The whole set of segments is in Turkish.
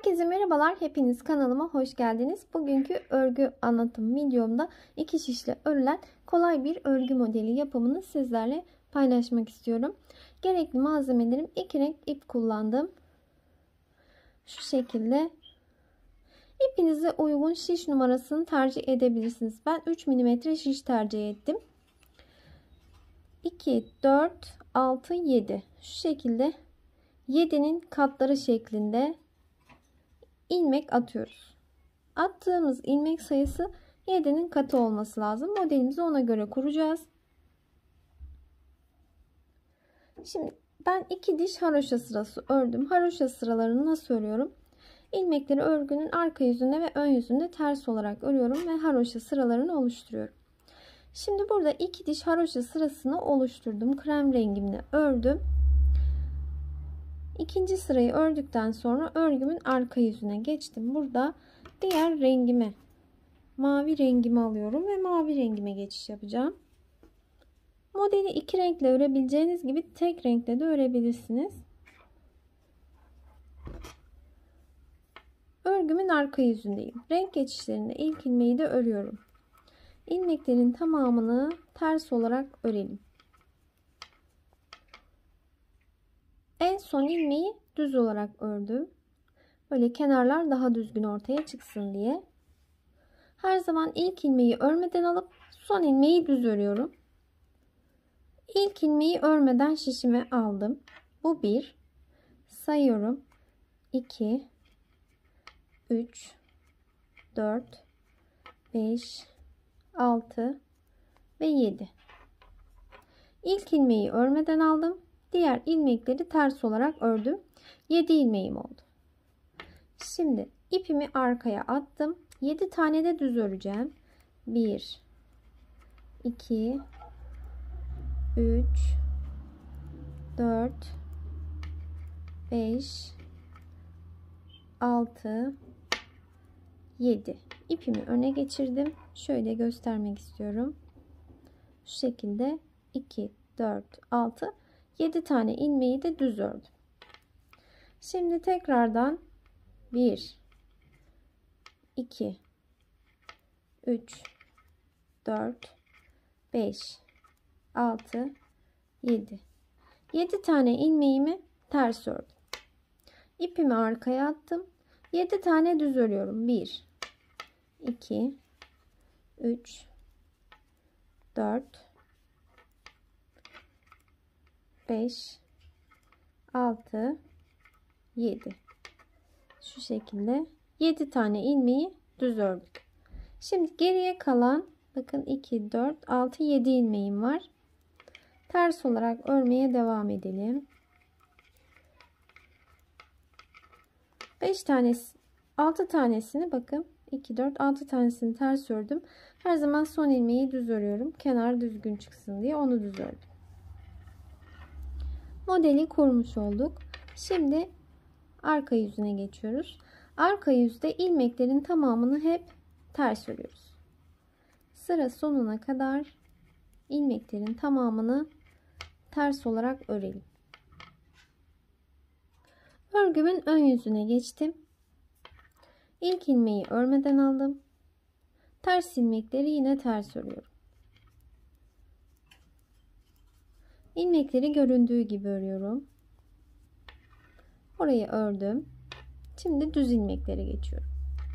Herkese merhabalar. Hepiniz kanalıma hoş geldiniz. Bugünkü örgü anlatım videomda iki şişle örülen kolay bir örgü modeli yapımını sizlerle paylaşmak istiyorum. Gerekli malzemelerim iki renk ip kullandım. Şu şekilde. İpinize uygun şiş numarasını tercih edebilirsiniz. Ben 3 mm şiş tercih ettim. 2, 4, 6, 7. Şu şekilde 7'nin katları şeklinde ilmek atıyoruz. Attığımız ilmek sayısı 7'nin katı olması lazım. Modelimizi ona göre kuracağız. Şimdi ben 2 diş haroşa sırası ördüm. Haroşa sıralarını nasıl örüyorum? İlmekleri örgünün arka yüzünde ve ön yüzünde ters olarak örüyorum ve haroşa sıralarını oluşturuyorum. Şimdi burada 2 diş haroşa sırasını oluşturdum. Krem rengimle ördüm. İkinci sırayı ördükten sonra örgümün arka yüzüne geçtim. Burada diğer rengimi, mavi rengimi alıyorum ve mavi rengime geçiş yapacağım. Modeli iki renkle örebileceğiniz gibi tek renkle de örebilirsiniz. Örgümün arka yüzündeyim. Renk geçişlerinde ilk ilmeği de örüyorum. İlmeklerin tamamını ters olarak örelim. En son ilmeği düz olarak ördüm. Böyle kenarlar daha düzgün ortaya çıksın diye. Her zaman ilk ilmeği örmeden alıp son ilmeği düz örüyorum. İlk ilmeği örmeden şişime aldım. Bu 1. Sayıyorum. 2, 3, 4, 5, 6 ve 7. İlk ilmeği örmeden aldım. Diğer ilmekleri ters olarak ördüm. 7 ilmeğim oldu. Şimdi ipimi arkaya attım. 7 tane de düz öreceğim. 1, 2, 3, 4, 5, 6, 7. İpimi öne geçirdim. Şöyle göstermek istiyorum. Şu şekilde 2, 4, 6, 7 tane ilmeği de düz ördüm. Şimdi tekrardan 1, 2, 3, 4, 5, 6, 7. 7 tane ilmeğimi ters ördüm. İpimi arkaya attım. 7 tane düz örüyorum. 1, 2, 3, 4, 5, 6, 7. Şu şekilde 7 tane ilmeği düz ördük. Şimdi geriye kalan bakın 2, 4, 6, 7 ilmeğim var. Ters olarak örmeye devam edelim. 5 tanesi, 6 tanesini bakın 2, 4, 6 tanesini ters ördüm. Her zaman son ilmeği düz örüyorum. Kenar düzgün çıksın diye onu düz ördüm. Modeli kurmuş olduk. Şimdi arka yüzüne geçiyoruz. Arka yüzde ilmeklerin tamamını hep ters örüyoruz. Sıra sonuna kadar ilmeklerin tamamını ters olarak örelim. Örgümün ön yüzüne geçtim. İlk ilmeği örmeden aldım. Ters ilmekleri yine ters örüyorum. İlmekleri göründüğü gibi örüyorum. Orayı ördüm. Şimdi düz ilmeklere geçiyorum.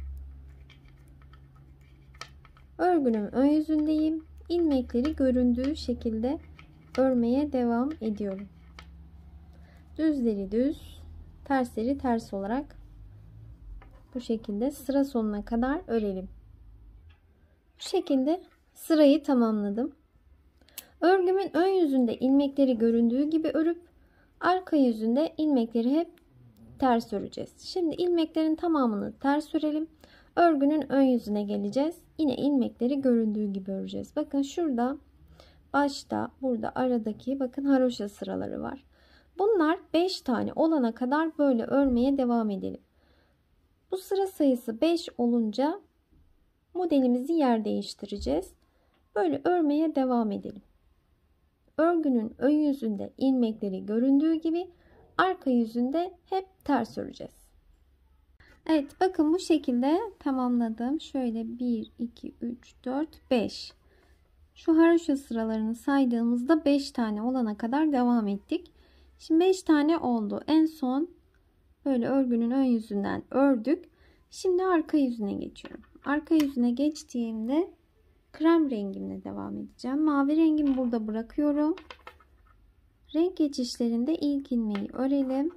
Örgünün ön yüzündeyim. İlmekleri göründüğü şekilde örmeye devam ediyorum. Düzleri düz, tersleri ters olarak bu şekilde sıra sonuna kadar örelim. Bu şekilde sırayı tamamladım. Örgümün ön yüzünde ilmekleri göründüğü gibi örüp arka yüzünde ilmekleri hep ters öreceğiz. Şimdi ilmeklerin tamamını ters örelim. Örgünün ön yüzüne geleceğiz. Yine ilmekleri göründüğü gibi öreceğiz. Bakın şurada başta, burada aradaki bakın haroşa sıraları var. Bunlar 5 tane olana kadar böyle örmeye devam edelim. Bu sıra sayısı 5 olunca modelimizi yer değiştireceğiz. Böyle örmeye devam edelim. Örgünün ön yüzünde ilmekleri göründüğü gibi arka yüzünde hep ters öreceğiz. Evet, bakın bu şekilde tamamladım. Şöyle 1, 2, 3, 4, 5. Şu haroşa sıralarını saydığımızda 5 tane olana kadar devam ettik. Şimdi 5 tane oldu. En son böyle örgünün ön yüzünden ördük. Şimdi arka yüzüne geçiyorum. Arka yüzüne geçtiğimde krem rengimle devam edeceğim. Mavi rengimi burada bırakıyorum. Renk geçişlerinde ilk ilmeği örelim.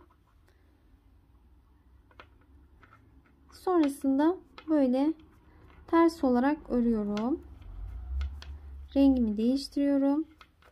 Sonrasında böyle ters olarak örüyorum. Rengimi değiştiriyorum.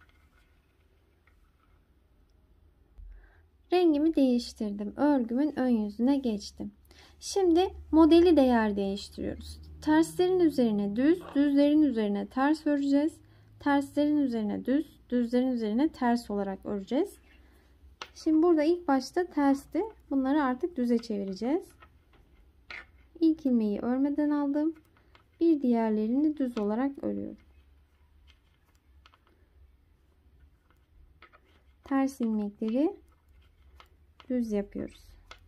Rengimi değiştirdim. Örgümün ön yüzüne geçtim. Şimdi modeli de yer değiştiriyoruz. Terslerin üzerine düz, düzlerin üzerine ters öreceğiz. Terslerin üzerine düz, düzlerin üzerine ters olarak öreceğiz. Şimdi burada ilk başta tersti. Bunları artık düze çevireceğiz. İlk ilmeği örmeden aldım. Bir diğerlerini düz olarak örüyorum. Ters ilmekleri düz yapıyoruz.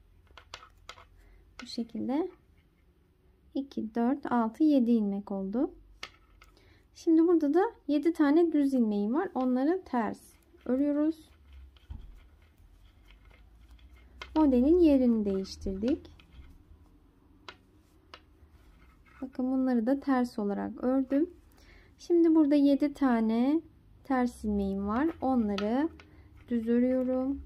Bu şekilde 2, 4, 6, 7 ilmek oldu. Şimdi burada da 7 tane düz ilmeğim var. Onları ters örüyoruz. Modelin yerini değiştirdik. Bakın bunları da ters olarak ördüm. Şimdi burada 7 tane ters ilmeğim var. Onları düz örüyorum.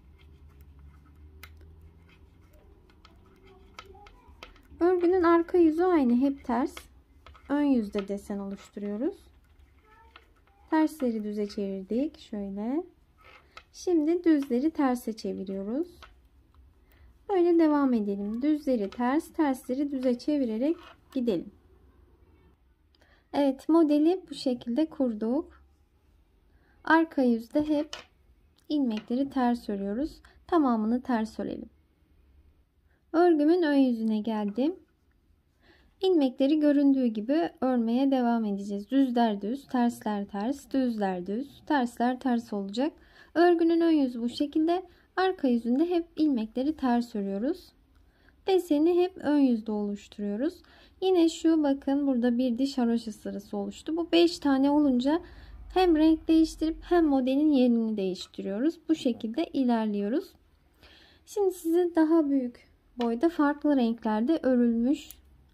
Örgünün arka yüzü aynı, hep ters. Ön yüzde desen oluşturuyoruz. Tersleri düze çevirdik. Şöyle. Şimdi düzleri terse çeviriyoruz. Böyle devam edelim. Düzleri ters, tersleri düze çevirerek gidelim. Evet, modeli bu şekilde kurduk. Arka yüzde hep ilmekleri ters örüyoruz. Tamamını ters örelim. Örgümün ön yüzüne geldim. İlmekleri göründüğü gibi örmeye devam edeceğiz. Düzler düz, tersler ters, düzler düz, tersler ters olacak. Örgünün ön yüzü bu şekilde. Arka yüzünde hep ilmekleri ters örüyoruz. Deseni hep ön yüzde oluşturuyoruz. Yine şu bakın burada bir diş haroşa sırası oluştu. Bu 5 tane olunca hem renk değiştirip hem modelin yerini değiştiriyoruz. Bu şekilde ilerliyoruz. Şimdi size daha büyük boyda farklı renklerde örülmüş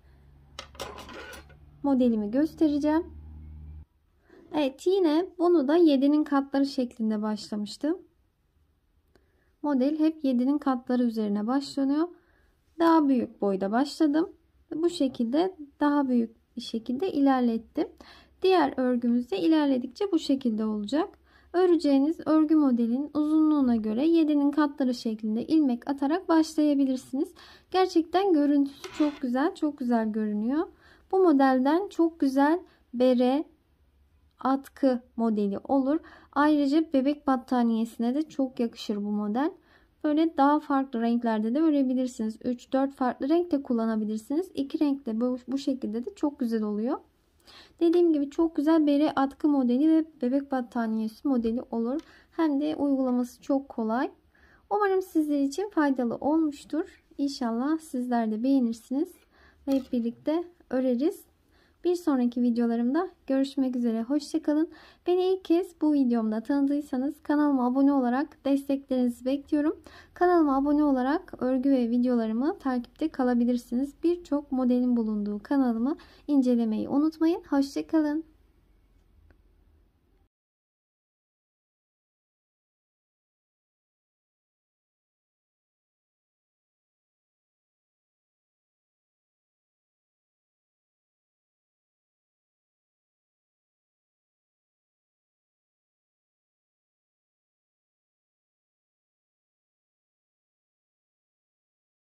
modelimi göstereceğim. Evet, yine bunu da 7'nin katları şeklinde başlamıştım. Model hep 7'nin katları üzerine başlanıyor. Daha büyük boyda başladım. Bu şekilde daha büyük bir şekilde ilerlettim. Diğer örgümüzde ilerledikçe bu şekilde olacak. Öreceğiniz örgü modelin uzunluğuna göre 7'nin katları şeklinde ilmek atarak başlayabilirsiniz. Gerçekten görüntüsü çok güzel, çok güzel görünüyor. Bu modelden çok güzel bere, atkı modeli olur. Ayrıca bebek battaniyesine de çok yakışır bu model. Böyle daha farklı renklerde de örebilirsiniz. 3-4 farklı renk de kullanabilirsiniz. 2 renk de bu şekilde de çok güzel oluyor. Dediğim gibi çok güzel bere atkı modeli ve bebek battaniyesi modeli olur. Hem de uygulaması çok kolay. Umarım sizler için faydalı olmuştur. İnşallah sizler de beğenirsiniz ve hep birlikte öreriz. Bir sonraki videolarımda görüşmek üzere. Hoşça kalın. Beni ilk kez bu videomda tanıdıysanız kanalıma abone olarak desteklerinizi bekliyorum. Kanalıma abone olarak örgü ve videolarımı takipte kalabilirsiniz. Birçok modelin bulunduğu kanalımı incelemeyi unutmayın. Hoşça kalın.